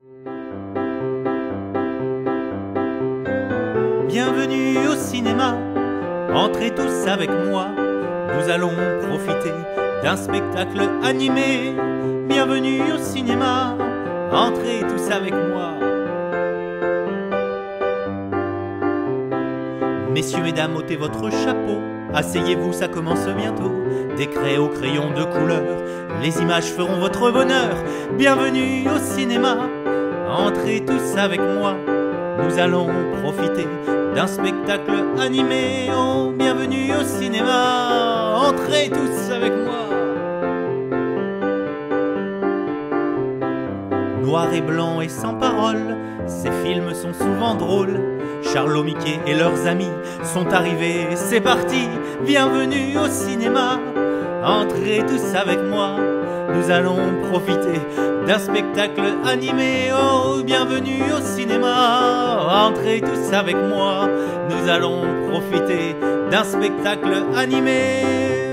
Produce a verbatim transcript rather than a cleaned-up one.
Bienvenue au cinéma, entrez tous avec moi. Nous allons profiter d'un spectacle animé. Bienvenue au cinéma, entrez tous avec moi. Messieurs, mesdames, ôtez votre chapeau. Asseyez-vous, ça commence bientôt. Des craies au crayon de couleur, les images feront votre bonheur. Bienvenue au cinéma, entrez tous avec moi. Nous allons profiter d'un spectacle animé. Oh, bienvenue au cinéma, entrez tous avec moi. Noir et blanc et sans parole, ces films sont souvent drôles. Charlot, Mickey et leurs amis sont arrivés, c'est parti. Bienvenue au cinéma, entrez tous avec moi. Nous allons profiter d'un spectacle animé. Oh, bienvenue au cinéma, entrez tous avec moi. Nous allons profiter d'un spectacle animé.